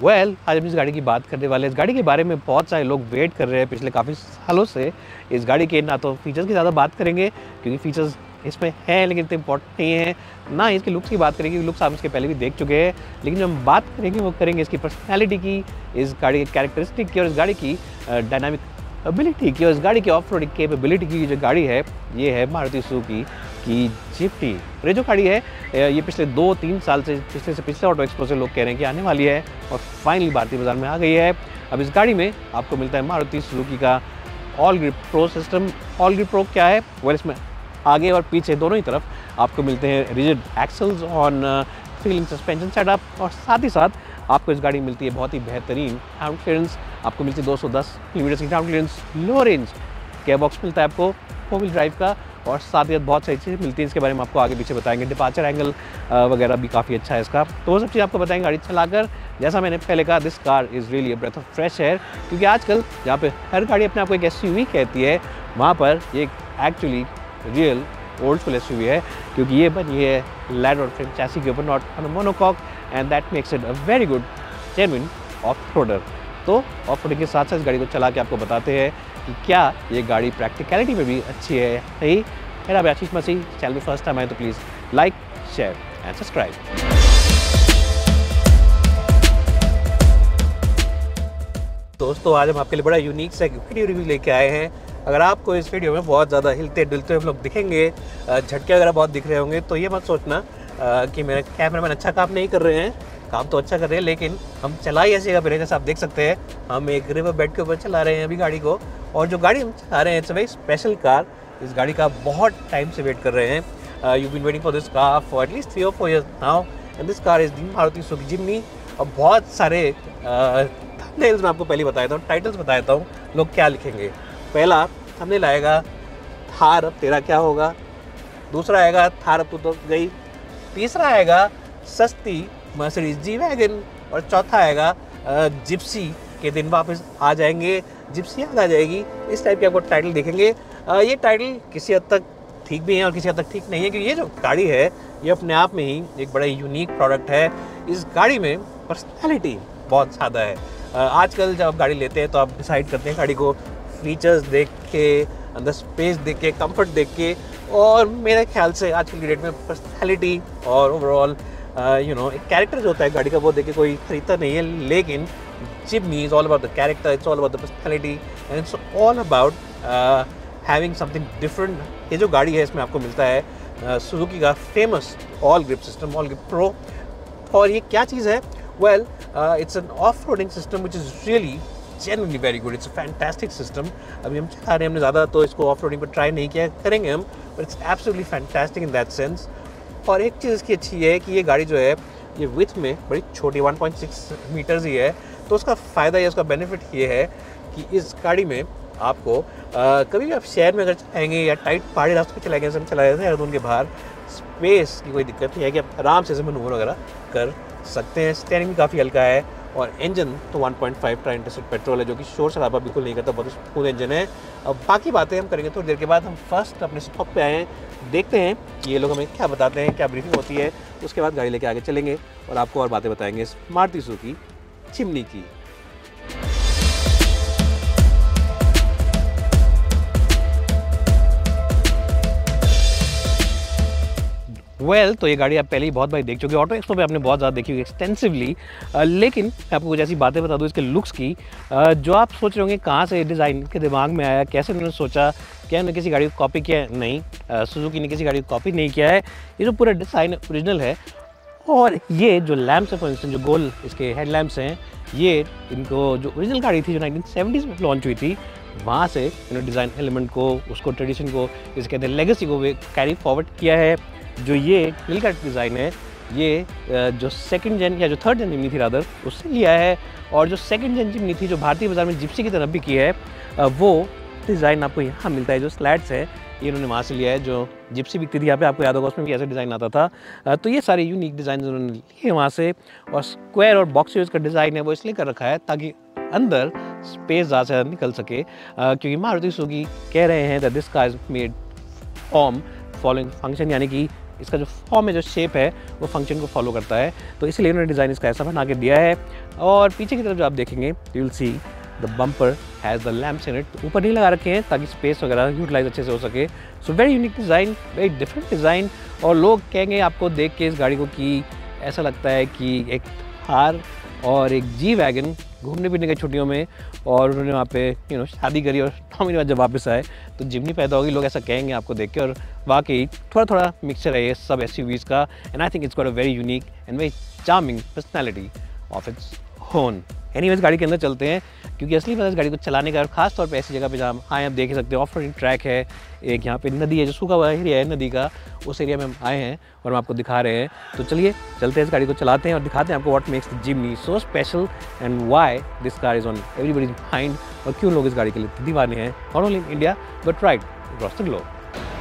आज हम इस गाड़ी की बात करने वाले हैं। इस गाड़ी के बारे में बहुत सारे लोग वेट कर रहे हैं पिछले काफ़ी सालों से। इस गाड़ी के ना तो फीचर्स की ज़्यादा बात करेंगे क्योंकि फीचर्स इसमें हैं लेकिन इतने इंपॉर्टेंट नहीं है, ना ही इसके लुक्स की बात करेंगे, लुक्स आप इसके पहले भी देख चुके हैं। लेकिन जो हम बात करेंगे वो करेंगे इसकी पर्सनैलिटी की, इस गाड़ी के कैरेक्टरिस्टिक की और इस गाड़ी की डायनामिक एबिलिटी की और इस गाड़ी की ऑफ रोडिंग कैपेबिलिटी की। जो गाड़ी है ये है मारुति सुजुकी की जिम्नी। और ये जो गाड़ी है ये पिछले 2-3 साल से पिछले ऑटो एक्सपो से लोग कह रहे हैं कि आने वाली है और फाइनली भारतीय बाजार में आ गई है। अब इस गाड़ी में आपको मिलता है मारुति सुजुकी का all grip pro system. All grip pro क्या है? वेल, इसमें आगे और पीछे दोनों ही तरफ आपको मिलते हैं rigid axles on feeling suspension setup और साथ ही साथ आपको इस गाड़ी में मिलती है बहुत ही बेहतरीन ग्राउंड क्लियरेंस। आपको मिलती है 210 किलोमीटर की ground clearance, low range gear box मिलता है आपको 4 व्हील ड्राइव का और साथ ही बहुत सारी चीज़ें मिलती हैं। इसके बारे में आपको आगे पीछे बताएंगे। डिपार्चर एंगल वगैरह भी काफ़ी अच्छा है इसका, तो वो सब चीज़ आपको बताएंगे गाड़ी चलाकर। जैसा मैंने पहले कहा, this car is really a breath of fresh air, क्योंकि आजकल जहाँ पे हर गाड़ी अपने आप को एक SUV कहती है, वहाँ पर ये actually real old school SUV है, क्योंकि ये बनी है लैडर फ्रेम चैसी के ऊपर, not on a monocoque, and that makes it a very good genuine off roader. तो ऑफ रोडिंग के साथ साथ इस गाड़ी को चला के आपको बताते हैं कि क्या ये गाड़ी प्रैक्टिकलिटी में भी अच्छी है सही। मेरा नाम आशीष मसीह, चैनल में फर्स्ट टाइम आए तो please like, share and subscribe. दोस्तों, आज हम आपके लिए बड़ा यूनिक सा वीडियो रिव्यू लेके आए हैं। अगर आपको इस वीडियो में बहुत ज़्यादा हिलते डुलते हम लोग दिखेंगे, झटके वगैरह बहुत दिख रहे होंगे, तो ये मत सोचना कि मेरे कैमरामैन अच्छा काम नहीं कर रहे हैं। काम तो अच्छा कर रहे हैं, लेकिन हम चला ही ऐसी जगह जैसे आप देख सकते हैं, हम एक रिवर बेड के ऊपर चला रहे हैं अभी गाड़ी को। और जो गाड़ी हम चला रहे हैं it's a very special car. इस गाड़ी का बहुत टाइम से वेट कर रहे हैं। You been waiting for this car for at least 3 or 4 years now, and this car is the Maruti Suzuki Jimny. और बहुत सारे थंबनेल्स मैं आपको पहले बताया था, टाइटल्स बताया था हूँ लोग क्या लिखेंगे। पहला थंबनेल आएगा, थार अब तेरा क्या होगा। दूसरा आएगा, थार अब तो गई। तीसरा आएगा, सस्ती मर्सिडीज जी वैगन। और चौथा आएगा, जिप्सी के दिन वापस आ जाएंगे, जिप्सी याद आ जाएगी। इस टाइप के आपको टाइटल देखेंगे। ये टाइटल किसी हद तक ठीक भी है और किसी हद तक ठीक नहीं है, क्योंकि ये जो गाड़ी है ये अपने आप में ही एक बड़ा यूनिक प्रोडक्ट है। इस गाड़ी में पर्सनैलिटी बहुत ज़्यादा है। आजकल जब आप गाड़ी लेते हैं तो आप डिसाइड करते हैं गाड़ी को फीचर्स देख के, अंदर स्पेस देख के, कंफर्ट देख के, और मेरे ख्याल से आजकल की डेट में पर्सनैलिटी और ओवरऑल एक कैरेक्टर जो होता है गाड़ी का वो देख के कोई खरीदता नहीं है। लेकिन Jimny is all about the character, it's all about the personality and it's all about having something different. ये जो गाड़ी है इसमें आपको मिलता है सुजुकी का famous all grip system, all grip pro. और ये क्या चीज़ है? Well, it's an off roading system which is really genuinely very good. It's a fantastic system. अभी हम चला रहे हैं, हमने ज़्यादा तो इसको ऑफ रोडिंग पर ट्राई नहीं किया, करेंगे हम, but it's absolutely fantastic in that sense. और एक चीज़ इसकी अच्छी है कि ये गाड़ी जो है ये विथ में बड़ी छोटी 1.6 मीटर्स ही है। तो उसका फ़ायदा या उसका बेनिफिट ये है कि इस गाड़ी में आपको कभी भी आप शहर में अगर चलाएंगे या टाइट पहाड़ी रास्ते पर चलाएंगे, जैसे हम चला रहे थे देहरादून के बाहर, स्पेस की कोई दिक्कत नहीं है कि आप आराम से मनूवर वगैरह कर सकते हैं। स्टीयरिंग भी काफ़ी हल्का है और इंजन तो 1.5 ट्राई इंटरसेप्ट पेट्रोल है, जो कि शोर शराबा बिल्कुल नहीं करता, बहुत स्मूथ इंजन है। अब बाकी बातें हम करेंगे थोड़ी देर के बाद। हम फर्स्ट अपने स्टॉप पे आए हैं, देखते हैं कि ये लोग हमें क्या बताते हैं, क्या ब्रीफिंग होती है। उसके बाद गाड़ी लेके आगे चलेंगे और आपको और बातें बताएंगे मारुति सुजुकी जिम्नी की। तो ये गाड़ी आप पहले ही बहुत बार देख चुके हो, ऑटो एक्सपो पे आपने बहुत ज़्यादा देखी होगी एक्सटेंसिवली। लेकिन मैं आपको कुछ ऐसी बातें बता दूँ इसके लुक्स की, जो आप सोच रहे होंगे कहाँ से डिज़ाइन के दिमाग में आया, कैसे उन्होंने सोचा, क्या उन्होंने किसी गाड़ी को कॉपी किया है? नहीं, सुजुकी ने किसी गाड़ी को कॉपी नहीं किया है। ये जो पूरा डिज़ाइन ओरिजिनल है। और ये जो लैम्प्स हैं, फॉर इंस्टेंस जो गोल इसके हेडलैम्प्स हैं, ये इनको जो ओरिजिनल गाड़ी थी जो 1970s में लॉन्च हुई थी, वहाँ से इन्होंने डिज़ाइन एलिमेंट को, उसको ट्रेडिशन को, इसके अंदर लेगेसी को कैरी फॉरवर्ड किया है। जो ये व्हील कट डिज़ाइन है ये जो सेकंड जेन या जो थर्ड जेन जिम्नी थी रादर, उससे लिया है। और जो सेकंड जेन जिम्नी थी जो भारतीय बाजार में जिप्सी की तरफ भी की है, वो डिज़ाइन आपको यहाँ मिलता है। जो स्लैट्स है ये इन्होंने वहाँ से लिया है। जो जिप्सी बिकती थी यहाँ पे, आपको याद होगा, उसमें भी ऐसा डिज़ाइन आता था। तो ये सारे यूनिक डिज़ाइन उन्होंने लिए वहाँ से। और स्क्वायर और बॉक्स का डिज़ाइन है वो इसलिए कर रखा है ताकि अंदर स्पेस ज़्यादा से ज़्यादा निकल सके, क्योंकि मारुति सुजुकी कह रहे हैं that this car is made form following function, यानी कि इसका जो फॉर्म है, जो शेप है, वो फंक्शन को फॉलो करता है। तो इसलिए उन्होंने डिज़ाइन इसका ऐसा बना के दिया है। और पीछे की तरफ जो आप देखेंगे, you will see the bumper has the lamps in it. ऊपर नहीं लगा रखे हैं ताकि स्पेस वगैरह यूटिलाइज अच्छे से हो सके। So very unique design, very different design. और लोग कहेंगे आपको देख के इस गाड़ी को कि ऐसा लगता है कि एक थार और एक जी वैगन घूमने फिरने के छुट्टियों में, और उन्होंने वहाँ पे शादी करी और 9 महीने बाद जब वापस आए तो जिम्नी पैदा होगी, लोग ऐसा कहेंगे आपको देख के। और वाकई थोड़ा थोड़ा मिक्सचर है ये सब एसयूवीज़ का, and I think it's got a very unique and very charming personality of its own. Anyways गाड़ी के अंदर चलते हैं, क्योंकि असली मजा इस गाड़ी को चलाने का, और खास तौर पे ऐसी जगह पे जहाँ आए आप देख ही सकते हो ऑफ रोडिंग ट्रैक है, एक यहाँ पे नदी है जो सूखा हुआ एरिया है नदी का, उस एरिया में हम आए हैं और हम आपको दिखा रहे हैं। तो चलिए चलते हैं, इस गाड़ी को चलाते हैं और दिखाते हैं आपको what makes the Jimny so special and why this car is on everybody's mind, और क्यों लोग इस गाड़ी के लिए दीवाने हैं, not only in India but right across the globe.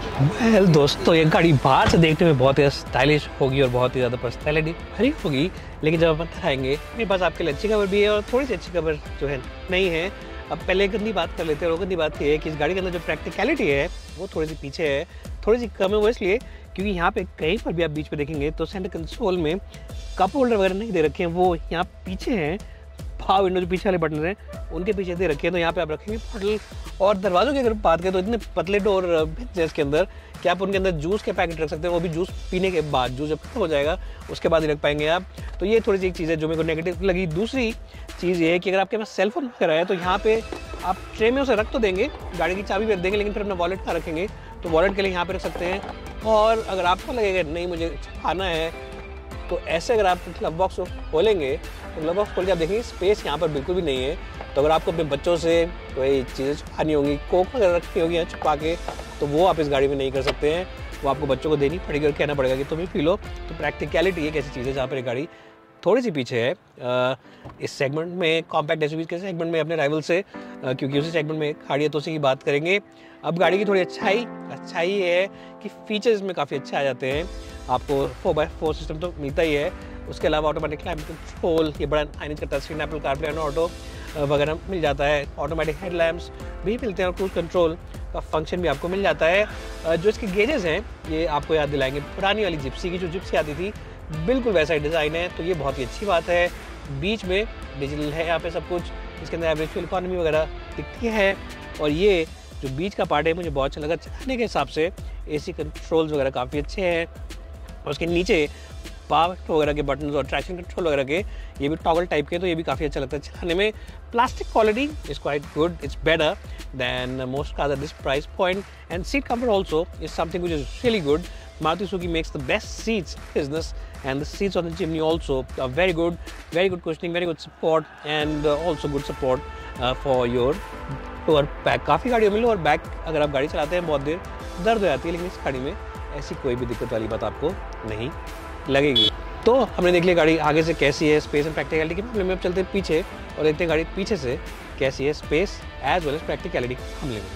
Well दोस्तों, ये गाड़ी बाहर से देखने में बहुत ही स्टाइलिश होगी और बहुत ही ज़्यादा पर्सनैलिटी भरी होगी, लेकिन जब आप अंदर आएंगे मेरे पास आपके लिए अच्छी खबर भी है और थोड़ी सी अच्छी खबर जो है नहीं है। अब पहले गंदी बात कर लेते हैं। और गंदी बात ये है कि इस गाड़ी के अंदर जो प्रैक्टिकलिटी है वो थोड़ी सी पीछे है, थोड़ी सी कम है। वो इसलिए क्योंकि यहाँ पे कहीं पर भी आप बीच में देखेंगे तो सेंटर कंसोल में कप होल्डर वगैरह नहीं दे रखे हैं, वो यहाँ पीछे हैं। पावर विंडो जो पीछे वाले बटन हैं उनके पीछे दे रखे हैं, तो यहाँ पे आप रखेंगे बॉटल। और दरवाज़ों की अगर बात करें तो इतने पतले डोर हैं इसके अंदर कि आप उनके अंदर जूस के पैकेट रख सकते हैं, वो भी जूस पीने के बाद, जूस जब खत्म हो जाएगा उसके बाद ही रख पाएंगे आप। तो ये थोड़ी सी एक चीज़ है जो मेरे को नेगेटिव लगी। दूसरी चीज़ ये है कि अगर आपके पास सेलफोन वगैरह है तो यहाँ पे आप ट्रे में उसे रख तो देंगे, गाड़ी की चाबी भी रख देंगे, लेकिन फिर अपना वॉलेट कहाँ रखेंगे, तो वॉलेट के लिए यहाँ पे रख सकते हैं। और अगर आपको लगेगा नहीं मुझे खाना है, तो ऐसे अगर आप ग्लव बॉक्स को खोलेंगे तो ग्लव बॉक्स खोल के आप देखेंगे स्पेस यहाँ पर बिल्कुल भी नहीं है। तो अगर आपको अपने बच्चों से कोई चीज़ें छुपानी होंगी, कोक वगैरह रखनी होगी या छुपा के, तो वो आप इस गाड़ी में नहीं कर सकते हैं, वो आपको बच्चों को देनी पड़ेगी और कहना पड़ेगा कि तुम ही पी लो। तो प्रैक्टिकलिटी एक ऐसी चीज़ है जहाँ पर एक गाड़ी थोड़ी सी पीछे है इस सेगमेंट में, कॉम्पैक्ट एसयूवीज़ के सेगमेंट में अपने राइवल से, क्योंकि उसी सेगमेंट में खाड़ी है तो उसी की बात करेंगे। अब गाड़ी की थोड़ी अच्छाई ये है कि फीचर्स में काफ़ी अच्छे आ जाते हैं। आपको 4x4 सिस्टम तो मिलता ही है, उसके अलावा ऑटोमेटिक क्लाइमेट कंट्रोल, ये बड़ा आइनिज का touch screen, Apple CarPlay and auto वगैरह मिल जाता है। ऑटोमेटिक हेडलैम्प्स भी मिलते हैं और क्रूज कंट्रोल का फंक्शन भी आपको मिल जाता है। जो इसके गेजेस हैं ये आपको याद दिलाएंगे पुरानी वाली जिप्सी की, जो जिप्सी आती थी, बिल्कुल वैसा ही डिज़ाइन है, तो ये बहुत ही अच्छी बात है। बीच में डिजिटल है यहाँ पे सब कुछ, इसके अंदर एवरेज फ्यूल इकॉनमी वगैरह दिखती है। और ये जो बीच का पार्ट है मुझे बहुत अच्छा लगा चलाने के हिसाब से, एसी कंट्रोल्स वगैरह काफ़ी अच्छे हैं। और उसके नीचे पावर वगैरह के बटन और ट्रैक्शन कंट्रोल वगैरह के ये भी टॉगल टाइप के, तो ये भी काफ़ी अच्छा लगता है चलाने में। Plastic quality is quite good, it's better than most cars at this price point, and seat comfort also is something which is really good. Maruti Suzuki makes the best seats business, and the seats on the Jimny also are very good cushioning, very good support, and also good support for your lower back। काफ़ी गाड़ियों में lower back अगर आप गाड़ी चलाते हैं बहुत देर दर्द हो जाती है, लेकिन इस गाड़ी में ऐसी कोई भी दिक्कत वाली बात आपको नहीं लगेगी। तो हमने देख लिया गाड़ी आगे से कैसी है स्पेस एंड प्रैक्टिकलिटी के मामले में। अब चलते हैं पीछे और देखते हैं गाड़ी पीछे से कैसी है space as well as practicality के मामले में।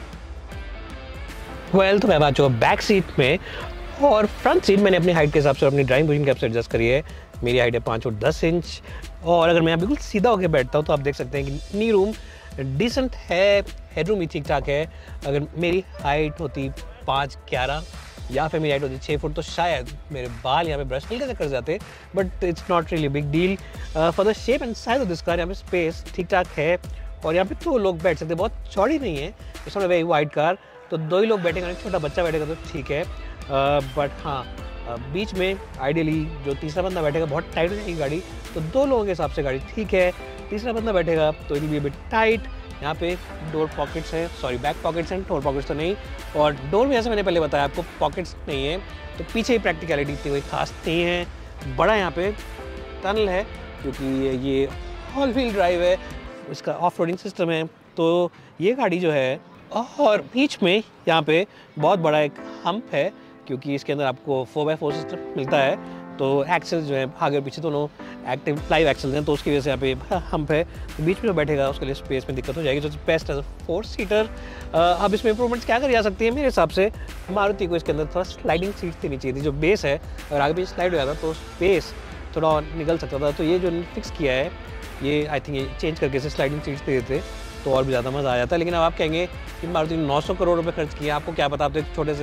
तो मैं बात चुका बैक सीट में, और फ्रंट सीट मैंने अपनी हाइट के हिसाब से और अपनी ड्राइविंग पोजीशन के हिसाब से एडजस्ट करी है। मेरी हाइट है 5 फुट 10 इंच, और अगर मैं बिल्कुल सीधा होकर बैठता हूँ तो आप देख सकते हैं कि नी रूम डिसेंट है, हेडरूम भी ठीक ठाक है। अगर मेरी हाइट होती 5'11" या फिर मेरी हाइट होती 6 फुट, तो शायद मेरे बाल यहाँ पे ब्रश हल्के से कर जाते, but it's not really big deal for the shape and size of this car. यहाँ पे स्पेस ठीक ठाक है और यहाँ पे 2 लोग बैठ सकते हैं, बहुत चौड़ी नहीं है। It's not a very wide car, तो 2 ही लोग बैठेंगे, एक छोटा बच्चा बैठेगा तो ठीक है। बट हाँ, बीच में आइडियली जो तीसरा बंदा बैठेगा बहुत टाइट हो जाएगी गाड़ी, तो 2 लोगों के हिसाब से गाड़ी ठीक है। तीसरा बंदा बैठेगा तो it will be a bit tight. यहाँ पे डोर पॉकेट्स हैं, सॉरी बैक पॉकेट्स हैं, डोर पॉकेट्स तो नहीं। और डोर में जैसे मैंने पहले बताया आपको पॉकेट्स नहीं है, तो पीछे ही प्रैक्टिकलिटी इतनी कोई खास नहीं है। बड़ा यहाँ पे टनल है क्योंकि ये ऑल व्हील ड्राइव है, इसका ऑफ रोडिंग सिस्टम है, तो ये गाड़ी जो है। और बीच में यहाँ पे बहुत बड़ा एक हम्प है क्योंकि इसके अंदर आपको 4x4 सिस्टम मिलता है, तो एक्सेल जो है आगे और पीछे दोनों एक्टिव लाइव एक्सेल हैं, तो उसकी वजह से यहाँ पे हम्प है। तो बीच में जो बैठेगा उसके लिए स्पेस में दिक्कत हो जाएगी, तो बेस्ट एज अ 4 सीटर। अब इसमें इंप्रूवमेंट्स क्या करी जा सकती है? मेरे हिसाब से मारुति को इसके अंदर थोड़ा स्लाइडिंग सीट देनी चाहिए थी। जो बेस है अगर आगे पीछे स्लाइड हो जाता तो स्पेस थोड़ा और निकल सकता था, तो ये जो फिक्स किया है ये आई थिंक ये चेंज करके इसे स्लाइडिंग सीट्स दे देते तो और भी ज़्यादा मज़ा आ जाता है। लेकिन अब आप कहेंगे कि मारुति ने 900 करोड़ रुपए खर्च किया, आपको क्या पता, आप तो एक छोटे से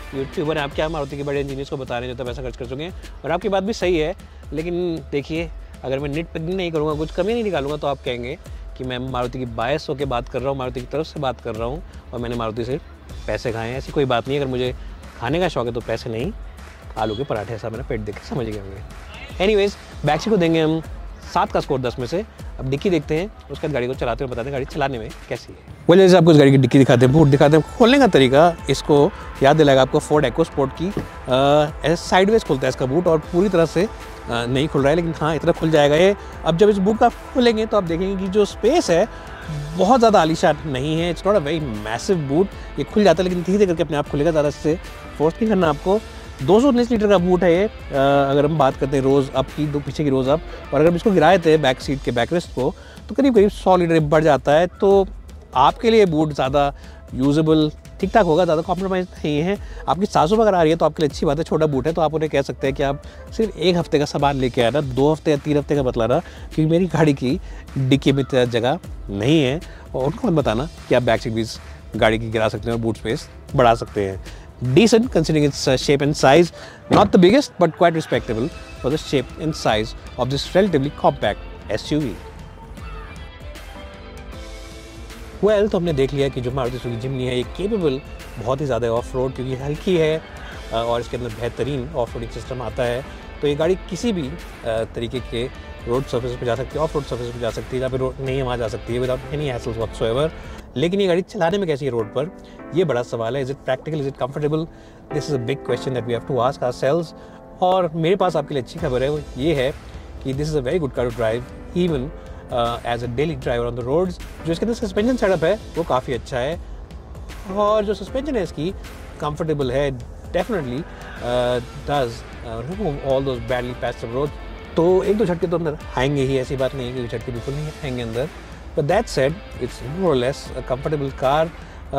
यूट्यूबर हैं, आप क्या मारुति के बड़े इंजीनियर्स को बता रहे हैं जो तो पैसा खर्च कर चुके हैं। और आपकी बात भी सही है, लेकिन देखिए अगर मैं निट पिकिंग नहीं करूँगा, कुछ कमी नहीं निकालूंगा, तो आप कहेंगे कि मैं मारुति की बायस होकर बात कर रहा हूँ, मारुति की तरफ से बात कर रहा हूँ और मैंने मारुति से पैसे खाए हैं। ऐसी कोई बात नहीं है। अगर मुझे खाने का शौक है तो पैसे नहीं, आलू के पराठे, ऐसा मेरा पेट देख के समझ गए होंगे। एनीवेज, बैक सीट को देंगे हम 7 का स्कोर 10 में से। अब डिक्की देखते हैं, उसके बाद गाड़ी को चलाते हुए बताते हैं गाड़ी चलाने में कैसी है। वो जैसे आपको इस गाड़ी की डिक्की दिखाते हैं, बूट दिखाते हैं, खोलने का तरीका इसको याद दिलाएगा आपको फोर्ड EcoSport की। ऐसे साइडवेज खुलता है इसका बूट और पूरी तरह से नहीं खुल रहा है, लेकिन हाँ इतना खुल जाएगा ये। अब जब इस बूट का खोलेंगे तो आप देखेंगे कि जो स्पेस है बहुत ज़्यादा आलीशान नहीं है। It's not a very massive boot. ये खुल जाता है लेकिन धीरे धीरे करके अपने आप खुलेगा, ज़्यादा से फोर्स नहीं करना आपको। 219 लीटर का बूट है ये। अगर हम बात करते हैं रोज़ अप की, दो पीछे की रोज़ अप, और अगर हम इसको गिराए थे बैक सीट के बैकरेस्ट को तो करीब करीब 100 लीटर बढ़ जाता है। तो आपके लिए बूट ज़्यादा यूजेबल ठीक ठाक होगा, ज़्यादा कॉम्प्रोमाइज़ नहीं है। आपकी सासू अगर आ रही है तो आपके लिए अच्छी बात है, छोटा बूट है तो आप उन्हें कह सकते हैं कि आप सिर्फ 1 हफ्ते का सामान लेके आना, 2 हफ्ते या 3 हफ्ते का बतलाना, क्योंकि मेरी गाड़ी की डिक्की में जगह नहीं है। और उनको मत बताना कि आप बैक सीट भी गाड़ी की गिरा सकते हैं और बूट स्पेस बढ़ा सकते हैं। Decent considering its shape and size, not the biggest but quite respectable for the shape and size of this relatively compact SUV. Well, तो हमने देख लिया कि जो मारुति सुजुकी जिम्नी है ये केपेबल बहुत ही ज़्यादा ऑफ रोड, क्योंकि हल्की है और इसके अंदर बेहतरीन ऑफ रोडिंग सिस्टम आता है। तो ये गाड़ी किसी भी तरीके के रोड सर्फेस पे जा सकती है, ऑफ रोड सर्फेस पे जा सकती है, जहाँ पे रोड नहीं है वहाँ जा सकती है विदाउट एनी हैसल्स व्हाटसोएवर। लेकिन ये गाड़ी चलाने में कैसी है रोड पर, ये बड़ा सवाल है। Is it practical, is it comfortable? This is a big question that we have to ask ourselves. और मेरे पास आपके लिए अच्छी खबर है, वो ये है कि this is a very good car to drive even as a daily driver on the roads. जो इसके अंदर सस्पेंशन सेटअप है वो काफ़ी अच्छा है, और जो सस्पेंशन है इसकी कंफर्टेबल है, definitely does remove all those badly patched road. तो 1-2 झटके तो अंदर आएंगे ही, ऐसी बात नहीं है कि झटके बिल्कुल नहीं आएंगे अंदर। But that said it's more or less a comfortable car.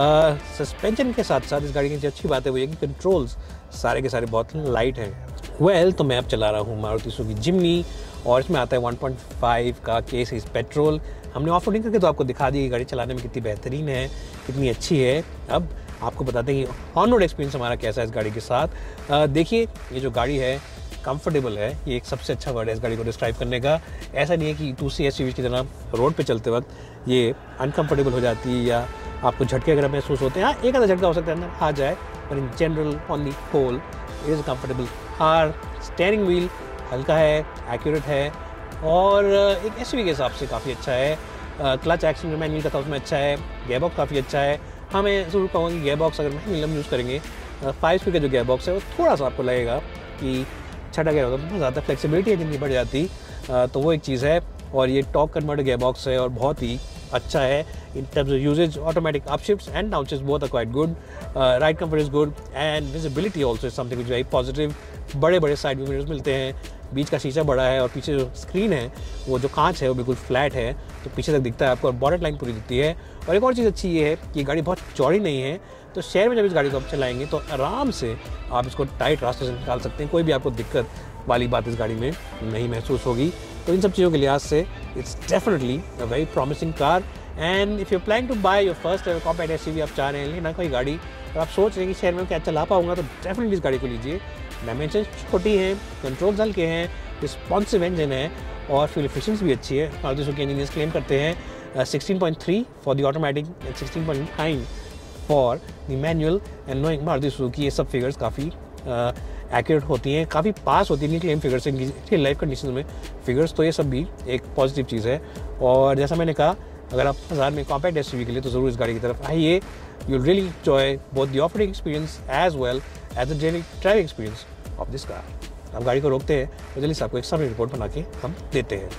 Suspension के साथ साथ इस गाड़ी की जो अच्छी बात है वो ये कि कंट्रोल्स सारे के सारे बहुत लाइट हैं। वेल, तो मैं अब चला रहा हूँ मारुति सुजुकी जिम्नी, और इसमें आता है 1.5 का के सीरीज पेट्रोल। हमने ऑफ रोडिंग करके तो आपको दिखा दी कि गाड़ी चलाने में कितनी बेहतरीन है, कितनी अच्छी है। अब आपको बताते हैं कि ऑन रोड एक्सपीरियंस हमारा कैसा है इस गाड़ी के साथ। देखिए, ये जो गाड़ी है कंफर्टेबल है, ये एक सबसे अच्छा वर्ड है इस गाड़ी को डिस्क्राइब करने का। ऐसा नहीं है कि 2C SUV की तरह रोड पे चलते वक्त ये अनकंफर्टेबल हो जाती है या आपको झटके अगर महसूस होते हैं। हाँ, एक आधा झटका हो सकता है अंदर आ जाए, पर in general on the whole it is comfortable car. Steering wheel हल्का है, एक्यूरेट है, और एक SUV के हिसाब से काफ़ी अच्छा है। क्लच एक्शन जो मैनुअल का था उसमें अच्छा है, गेयर बॉक्स काफ़ी अच्छा है। हाँ, मैं ज़रूर कहूँगा कि गेयर बॉक्स अगर मैनुअल यूज़ करेंगे 5 स्पीड का जो गेयर बॉक्स है वो थोड़ा सा आपको लगेगा कि छठा गेयर होता है, बहुत ज़्यादा फ्लेक्सिबिलिटी है जितनी बढ़ जाती, तो वो एक चीज़ है। और ये टॉर्क कन्वर्टर गेयर बॉक्स है और बहुत ही अच्छा है in terms of usage. Automatic upshifts and downshifts both are quite good. Ride comfort is good and visibility also is something which very positive. बड़े बड़े साइड व्यू मिरर्स मिलते हैं, बीच का शीशा बड़ा है, और पीछे जो स्क्रीन है वो जो कांच है वो बिल्कुल फ्लैट है, तो पीछे तक दिखता है आपको, और बॉर्डर लाइन पूरी दिखती है। और एक और चीज़ अच्छी ये है कि गाड़ी बहुत चौड़ी नहीं है, तो शहर में जब इस गाड़ी को आप चलाएंगे तो आराम से आप इसको टाइट रास्ते से निकाल सकते हैं, कोई भी आपको दिक्कत वाली बात इस गाड़ी में नहीं महसूस होगी। तो इन सब चीज़ों के लिहाज से it's definitely a very promising car. And if you plan to buy your first ever compact SUV, आप चाह रहे हैं लेना कोई गाड़ी और आप सोच रहे हैं कि शहर में क्या चला पाऊंगा, तो डेफिनेटली इस गाड़ी को लीजिए। डायमेंशन छोटी हैं, कंट्रोल्स हल्के हैं, रिस्पॉन्सिव इंजन है, और फ्यूल एफिशिएंसी भी अच्छी है। मारुति सुजुकी इंजीनियर्स क्लेम करते हैं 16.3 for the automatic and 16.9 for the manual. And knowing Maruti Suzuki ये सब फिगर्स काफ़ी एक्यूरेट होती हैं, काफ़ी पास होती हैं क्लेम फिगर्स इनकी लाइफ कंडीशन में फिगर्स, तो ये सब भी एक पॉजिटिव चीज़ है। और जैसा मैंने कहा, अगर आप 1000 में कॉम्पैक्ट SUV के लिए तो ज़रूर इस गाड़ी की तरफ आइए। You really enjoy both the off roading experience as well as the daily driving experience of this car. अब गाड़ी को रोकते हैं तो जल्दी से आपको एक समरी रिपोर्ट बना के हम देते हैं।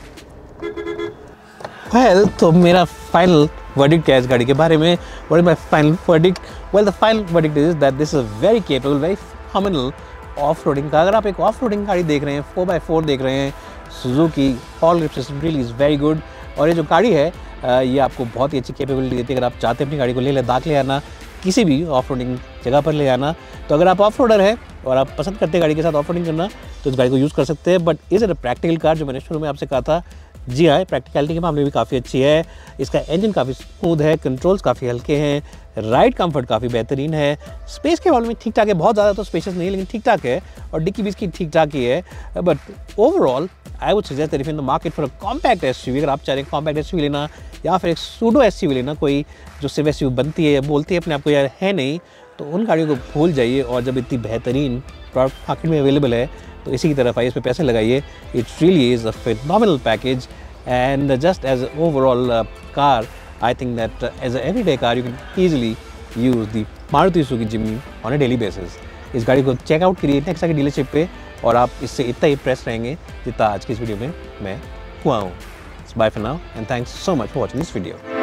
वेल, तो मेरा फाइनल वर्डिक्ट क्या है इस गाड़ी के बारे में? What is my final verdict? Well, the final verdict is that this is a very capable, very phenomenal off roading का। अगर आप एक ऑफ रोडिंग गाड़ी देख रहे हैं, 4x4 देख रहे हैं, Suzuki all grip system really is very good. और ये जो गाड़ी है ये आपको बहुत ही अच्छी कैपेबिलिटी देती है। अगर आप चाहते हैं अपनी गाड़ी को ले लद्दाख ले आना, किसी भी ऑफ रोडिंग जगह पर ले आना, तो अगर आप ऑफ रोडर हैं और आप पसंद करते हैं गाड़ी के साथ ऑफ रोडिंग करना, तो इस गाड़ी को यूज़ कर सकते हैं। But is it a practical car, जो मैंने शुरू में आपसे कहा था, जी हाँ, प्रैक्टिकलिटी के मामले में भी काफ़ी अच्छी है। इसका इंजन काफ़ी स्मूथ है, कंट्रोल्स काफ़ी हल्के हैं, राइड कंफर्ट काफ़ी बेहतरीन है। स्पेस के मामले में ठीक ठाक है, बहुत ज़्यादा तो स्पेशियस नहीं है लेकिन ठीक ठाक है, और डिक्की भी इसकी ठीक ठाक ही है। But overall I would suggest that if in the market for a compact SUV, अगर आप चाह रहे हैं कॉम्पैक्ट एसयूवी लेना या फिर एक सूडो एसयूवी लेना, कोई जो सिर्फ एसयूवी बनती है, बोलती है अपने आप को यार है नहीं, तो उन गाड़ियों को भूल जाइए। और जब इतनी बेहतरीन प्रोडक्ट मार्केट में अवेलेबल है तो इसी की तरफ आइए, इस पर पैसे लगाइए। It really is a phenomenal package and just as overall car, I think that as an everyday car you can easily use the Maruti Suzuki Jimny on a daily basis। इस गाड़ी को चेक आउट करिए Nexa की dealership पे और आप इससे इतना इम्प्रेस रहेंगे जितना आज की इस वीडियो में मैं हुआ हूँ। Bye for now and thanks so much for watching this video।